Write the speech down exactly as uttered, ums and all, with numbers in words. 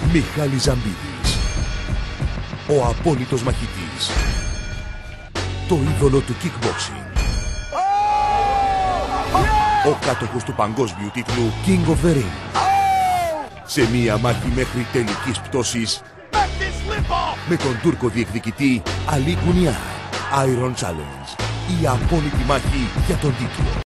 Μιχάλης Ζαμπίδης, ο απόλυτος μαχητής, το είδωλο του kickboxing, ο κάτοχος του παγκόσμιου τίτλου King of the Ring, σε μία μάχη μέχρι τελικής πτώσης με τον Τούρκο διεκδικητή Αλή Κουνιά. Iron Challenge, η απόλυτη μάχη για τον τίτλο.